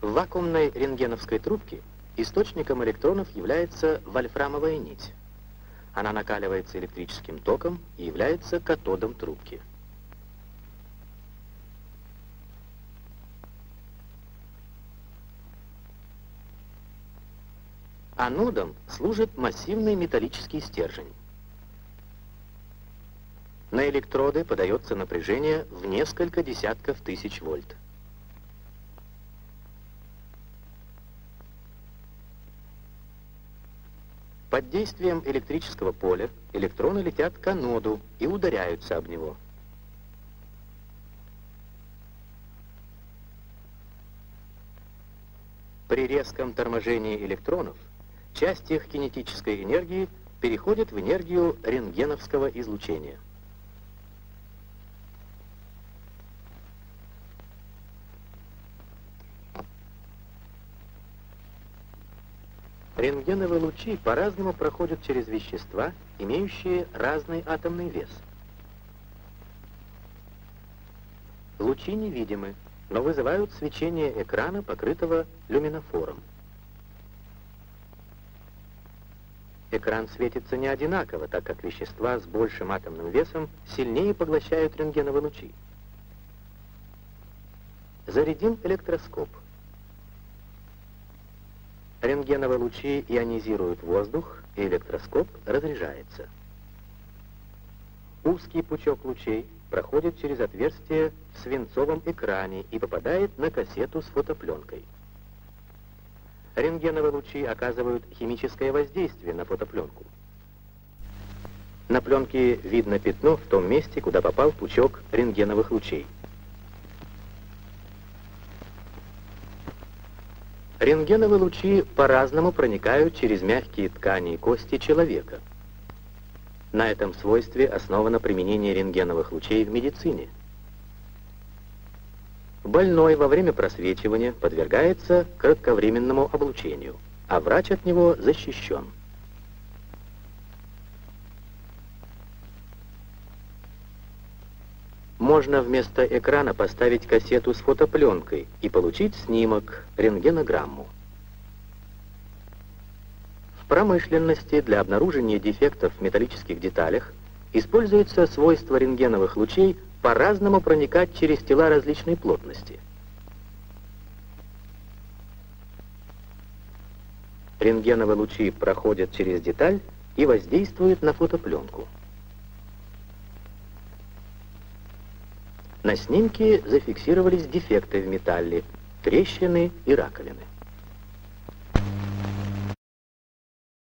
В вакуумной рентгеновской трубке источником электронов является вольфрамовая нить. Она накаливается электрическим током и является катодом трубки. Анодом служит массивный металлический стержень. На электроды подается напряжение в несколько десятков тысяч вольт. Под действием электрического поля электроны летят к аноду и ударяются об него. При резком торможении электронов часть их кинетической энергии переходит в энергию рентгеновского излучения. Рентгеновые лучи по-разному проходят через вещества, имеющие разный атомный вес. Лучи невидимы, но вызывают свечение экрана, покрытого люминофором. Экран светится не одинаково, так как вещества с большим атомным весом сильнее поглощают рентгеновые лучи. Зарядим электроскоп. Рентгеновые лучи ионизируют воздух, и электроскоп разряжается. Узкий пучок лучей проходит через отверстие в свинцовом экране и попадает на кассету с фотопленкой. Рентгеновые лучи оказывают химическое воздействие на фотопленку. На пленке видно пятно в том месте, куда попал пучок рентгеновых лучей. Рентгеновые лучи по-разному проникают через мягкие ткани и кости человека. На этом свойстве основано применение рентгеновых лучей в медицине. Больной во время просвечивания подвергается кратковременному облучению, а врач от него защищен. Можно вместо экрана поставить кассету с фотопленкой и получить снимок, рентгенограмму. В промышленности для обнаружения дефектов в металлических деталях используется свойство рентгеновых лучей по-разному проникать через тела различной плотности. Рентгеновые лучи проходят через деталь и воздействуют на фотопленку. На снимке зафиксировались дефекты в металле, трещины и раковины.